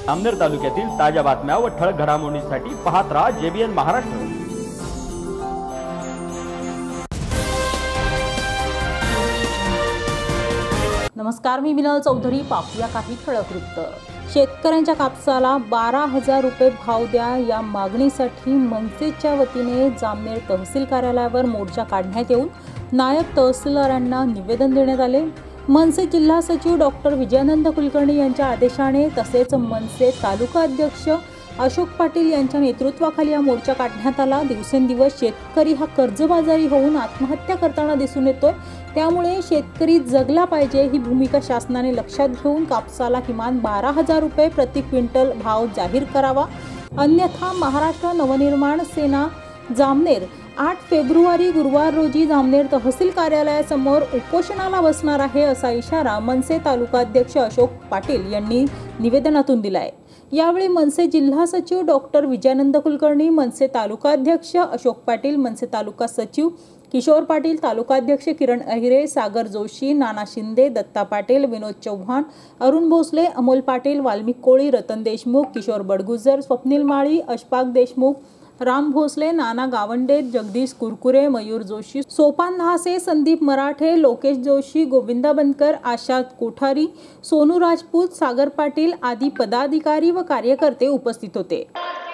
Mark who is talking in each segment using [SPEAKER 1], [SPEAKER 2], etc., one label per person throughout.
[SPEAKER 1] जामनेर तालुक्यातील ताज्या बातम्या व ठळक घडामोडींसाठी पाहत राहा JBN महाराष्ट्र।
[SPEAKER 2] नमस्कार, मी मिनल चौधरी। पाहूया काही ठळक वृत्त। शेतकऱ्यांच्या कापसाला 12,000 रुपये भाव द्या या मागणीसाठी मनसेच्या वतीने जामनेर तहसील कार्यालयावर मोर्चा काढण्यात येऊन नायब तहसीलदारांना निवेदन देण्यात आले। मनसे जिल्हा सचिव डॉक्टर विजयानंद कुलकर्णी यांच्या आदेशाने तसेच मनसे तालुका अध्यक्ष अशोक पाटील यांच्या नेतृत्वाखाली हा मोर्चा काढण्यात आला। दिवसेंदिवस शेतकरी हा कर्जबाजारी होऊन आत्महत्या करताना दिसून येतोय, त्यामुळे शेतकरी जगला पाहिजे ही भूमिका शासनाने लक्षात घेऊन कापसाला किमान 12,000 रुपये प्रति क्विंटल भाव जाहीर करावा, अन्यथा महाराष्ट्र नवनिर्माण सेना जामनेर 8 फेब्रुवारी गुरुवार रोजी जामनेर तहसील कार्यालयासमोर उपोषणाला बसणार आहे, असा इशारा मनसे तालुका अध्यक्ष अशोक पाटील यांनी निवेदनातून दिला आहे। यावेळी मनसे जिल्हा सचिव डॉक्टर विजयानंद कुलकर्णी, मनसे तालुका अध्यक्ष अशोक पाटील, मनसे तालुका सचिव किशोर पाटील, तालुका अध्यक्ष किरण अहिरे, सागर जोशी, नाना शिंदे, दत्ता पाटील, विनोद चव्हाण, अरुण भोसले, अमोल पाटील, वाल्मिक कोळी, रतन देशमुख, किशोर बडगुजर, स्वप्नील माळी, अशफाक देशमुख, राम भोसले, नाना गावंडे, जगदीश कुरकुरे, मयूर जोशी, सोपान न्हासे, संदीप मराठे, लोकेश जोशी, गोविंदा बनकर, आशा कोठारी, सोनू राजपूत, सागर पाटील आदी पदाधिकारी व कार्यकर्ते उपस्थित होते।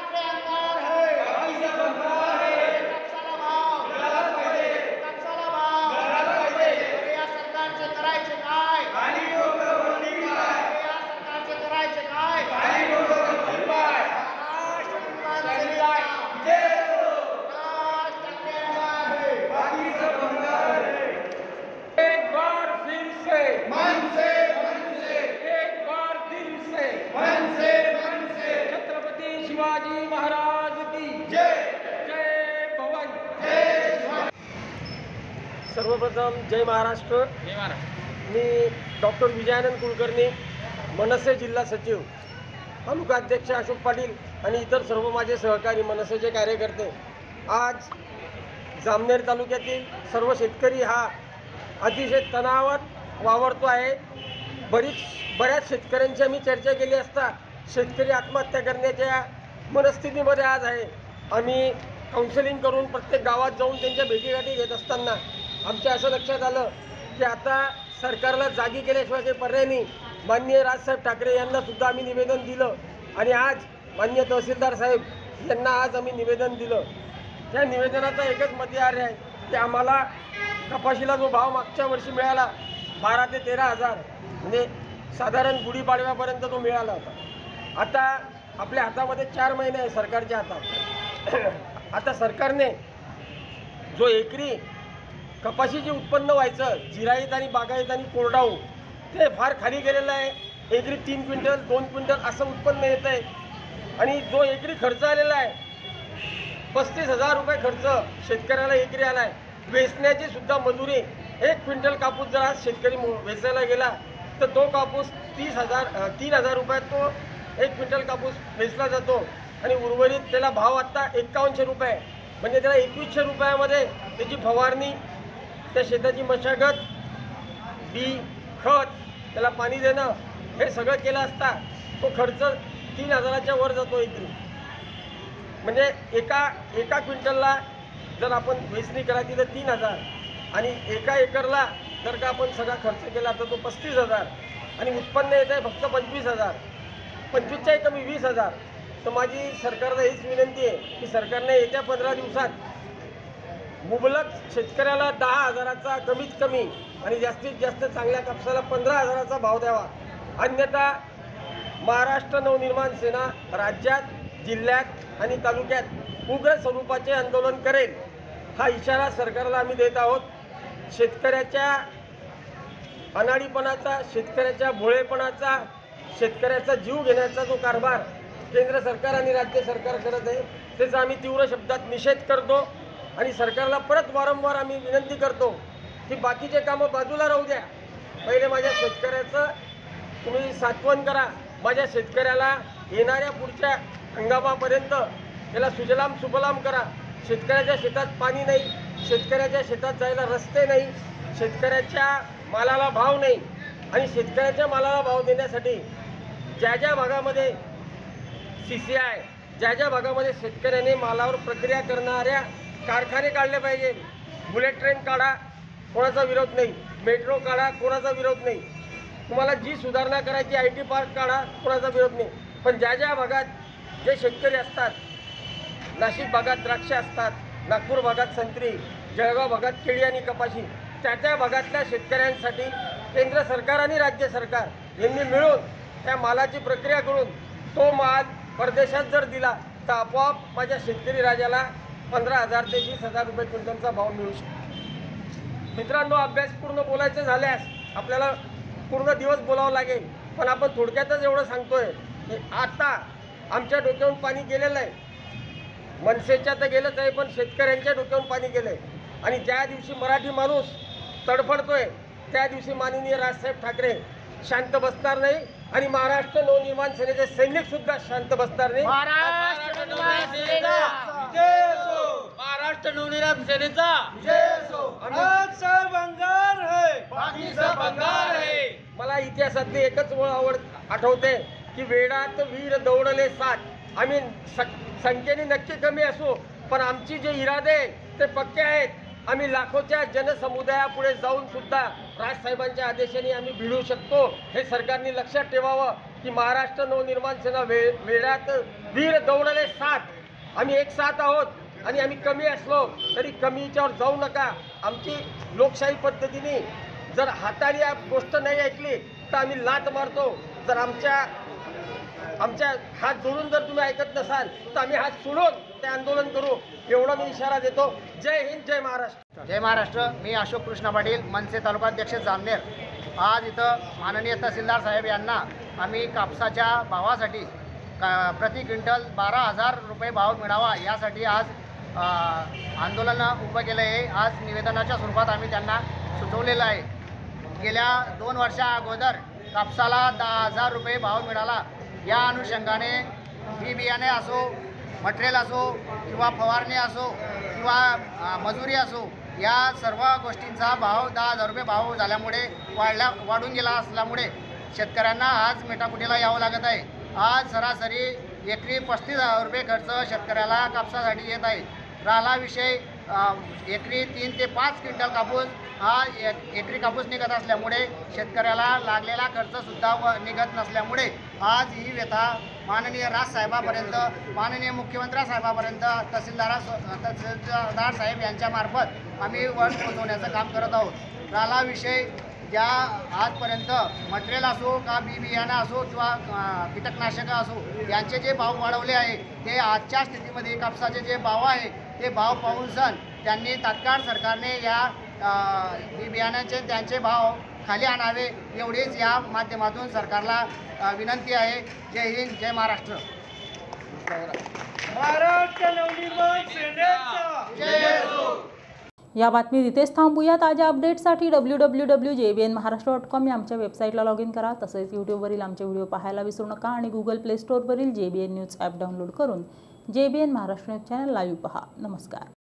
[SPEAKER 3] सर्वप्रथम जय महाराष्ट्र। मी डॉक्टर विजयानंद कुलकर्णी, मनसे जिल्हा सचिव, तालुका अध्यक्ष अशोक पाटील आणि इतर सर्व माझे सहकारी मनसेचे कार्यकर्ते आज जामनेर तालुक्यातील सर्व शेतकरी हा अतिशय तणावात वावरतो आहे। बऱ्याच शेतकऱ्यांची आम्ही चर्चा केली असता शेतकरी आत्महत्या करण्याच्या मनस्थितीमध्ये आज आहे। आम्ही काउन्सिलिंग करून प्रत्येक गावात जाऊन त्यांच्या भेटीगाठी घेत असताना आमच्या असं लक्षात आलं की आता सरकारला जागी केल्याशिवाय काही पर्याय नाही। माननीय राजसाहेब ठाकरे यांना सुद्धा आम्ही निवेदन दिलं आणि आज माननीय तहसीलदार साहेब यांना आज आम्ही निवेदन दिलं। त्या निवेदनाचा एकच मध्यार्थ आहे की आम्हाला कपाशीला जो भाव मागच्या वर्षी मिळाला 12 ते 13,000 म्हणजे साधारण गुढीपाडव्यापर्यंत तो मिळाला होता। आता आपल्या हातामध्ये 4 महिने आहे सरकारच्या हातात। आता सरकारने जो एकरी कपाशीचे उत्पन्न व्हायचं जिराईत आणि बागायत आणि कोरडाऊ ते फार खाली गेलेलं आहे। एकरी 3 क्विंटल 2 क्विंटल असं उत्पन्न येत आहे आणि जो एकरी खर्च आलेला आहे 35,000 रुपये खर्च शेतकऱ्याला एकरी आला आहे। वेचण्याची सुद्धा मजुरी, 1 क्विंटल कापूस जर आज शेतकरी वेचायला गेला तर तो कापूस 3,000 रुपयात तो 1 क्विंटल कापूस वेचला जातो आणि उर्वरित त्याला भाव आत्ता 5100 रुपये, म्हणजे त्याला 2100 रुपयामध्ये त्याची फवारणी, त्या शेताची मशागत, बी, खत, त्याला पाणी देणं हे सगळं केलं असता तो खर्च 3,000च्या वर जातो एकरी। म्हणजे एका क्विंटलला जर आपण वेचणी करायची तर 3,000 आणि एका एकरला जर का आपण सगळा खर्च केला तर तो 35,000 आणि उत्पन्न येत आहे फक्त 25,000, 25च्याही कमी 20,000। तर माझी सरकारला हीच विनंती आहे की सरकारने येत्या 15 दिवसात मुबलक शेतकऱ्याला 10,000चा कमीत कमी आणि जास्तीत जास्त चांगल्या कापसाला 15,000चा भाव द्यावा, अन्यथा महाराष्ट्र नवनिर्माण सेना राज्यात, जिल्ह्यात आणि तालुक्यात उग्र स्वरूपाचे आंदोलन करेल, हा इशारा सरकारला आम्ही देत आहोत। शेतकऱ्याच्या अनाडीपणाचा, शेतकऱ्याच्या भोळेपणाचा, शेतकऱ्याचा जीव घेण्याचा जो कारभार केंद्र सरकार आणि राज्य सरकार करत आहे त्याचा आम्ही तीव्र शब्दात निषेध करतो आणि सरकारला परत वारंवार आम्ही विनंती करतो की बाकीचे कामं बाजूला राहू द्या, पहिले माझ्या शेतकऱ्याचं तुम्ही सात्वन करा। माझ्या शेतकऱ्याला येणाऱ्या पुढच्या हंगामापर्यंत त्याला सुजलाम सुफलाम करा। शेतकऱ्याच्या शेतात पाणी नाही, शेतकऱ्याच्या शेतात जायला रस्ते नाही, शेतकऱ्याच्या मालाला भाव नाही आणि शेतकऱ्याच्या मालाला भाव देण्यासाठी ज्या ज्या भागामध्ये CCI, ज्या ज्या भागामध्ये शेतकऱ्याने मालावर प्रक्रिया करणाऱ्या कारखाने काढले पाहिजे. बुलेट ट्रेन काढा, कोणाचा विरोध नाही. मेट्रो काढा, कोणाचा विरोध नाही. तुम्हाला जी सुधारणा करायची IT पार्क काढा, कोणाचा विरोध नाही. पण ज्या ज्या भागात जे शेतकरी असतात, नाशिक भागात द्राक्ष असतात, नागपूर भागात संत्री, जळगाव भागात केळी आणि कपाशी, त्या भागातल्या शेतकऱ्यांसाठी केंद्र सरकार आणि राज्य सरकार यांनी मिळून त्या मालाची प्रक्रिया करून तो माल परदेशात जर दिला तर आपोआप माझ्या शेतकरी राजाला 15,000 ते 20,000 रुपये क्विंटलचा भाव मिळू शकतो. मित्रांनो, अभ्यासपूर्ण बोलायचं झाल्यास आपल्याला पूर्ण दिवस बोलावं लागेल, पण आपण थोडक्यातच एवढं सांगतोय की आता आमच्या डोक्यावरून पाणी गेलेलं आहे. मनसेच्या तर गेलंच आहे, पण शेतकऱ्यांच्या डोक्यावरून पाणी गेलं आहे. आणि ज्या दिवशी मराठी माणूस तडफडतोय त्या दिवशी माननीय राजसाहेब ठाकरे शांत बसणार नाही आणि महाराष्ट्र नवनिर्माण सेनेचे सैनिक सुद्धा शांत बसणार नाही.
[SPEAKER 4] महाराष्ट्र नवनिर्माण सेनेचा
[SPEAKER 3] मला इतिहासातली एकच ओळ आठवते की वेडात वीर दौडले साथ. आम्ही संख्येने नक्की कमी असू, पण आमची जे इरादे ते पक्के आहेत. आम्ही लाखोच्या जनसमुदायापुढे जाऊन सुद्धा राजसाहेबांच्या आदेशाने आम्ही भिडू शकतो. हे सरकारने लक्षात ठेवावं की महाराष्ट्र नवनिर्माण सेना वेळात वीर दौडले साथ. आम्ही एक साथ आहोत आणि आम्ही कमी असलो तरी कमीच्यावर जाऊ नका. आमची लोकशाही पद्धतीने जर हाताने गोष्ट नाही ऐकली तर आम्ही लात मारतो. जर आमच्या हात जोडून जर तुम्ही ऐकत नसाल तर आम्ही हात सोडून ते आंदोलन करू, एवढा मी इशारा देतो. जय हिंद, जय महाराष्ट्र.
[SPEAKER 4] जय महाराष्ट्र. मी अशोक कृष्ण पाटील, मनसे तालुकाध्यक्ष जामनेर. आज इथं माननीय तहसीलदार साहेब यांना आम्ही कापसाच्या भावासाठी प्रति क्विंटल 12,000 रुपये भाव मिळावा यासाठी आज आंदोलन उभं केलं आहे. आज निवेदनाच्या स्वरूपात आम्ही त्यांना सुचवलेलं आहे. गेल्या 2 वर्षा अगोदर कापसाला 10,000 रुपये भाव मिळाला. या अनुषंगाने बी बियाणे असो, मटेरियल असो किंवा फवारणी असो किंवा मजुरी असो, या सर्व गोष्टींचा भाव 10,000 रुपये भाव झाल्यामुळे वाढून गेला असल्यामुळे शेतकऱ्यांना आज मेटाकुटीला यावं लागत आहे. आज सरासरी एकरी 35,000 रुपये खर्च शेतकऱ्याला कापसासाठी येत आहे. राहिला विषय एकरी 3 ते 5 क्विंटल कापूस हा एकरी कापूस निघत असल्यामुळे शेतकऱ्याला लागलेला खर्चसुद्धा निघत नसल्यामुळे आज ही व्यथा माननीय राजसाहेबापर्यंत, माननीय मुख्यमंत्री साहेबापर्यंत, तहसीलदार साहेब यांच्यामार्फत आम्ही वर पोहोचवण्याचं काम करत आहोत. राहिला विषय ज्या आजपर्यंत मटेरियल असो का बी बियाणं असो किंवा कीटकनाशकं असो यांचे जे भाव वाढवले आहे ते आजच्या स्थितीमध्ये कापसाचे जे भाव आहे ते भाव पाहून त्यांनी तात्काळ सरकारने या बी बियाण्याचे त्यांचे भाव खाली आणावे एवढीच या माध्यमातून सरकारला विनंती आहे. जय हिंद, जय महाराष्ट्र.
[SPEAKER 3] महाराष्ट्र नवनिर्माण सेनेचा जय हो.
[SPEAKER 2] या बातमीत इथेच थांबूया. ताज्या अपडेटसाठी www.jbnmaharashtra.com या आमच्या वेबसाईटला लॉग इन करा. तसेच यूट्यूबवरील आमचे व्हिडिओ पाहायला विसरू नका आणि गुगल प्ले स्टोअरवरील JBN न्यूज ॲप डाउनलोड करून JBN Maharashtra news channel live पहा. नमस्कार.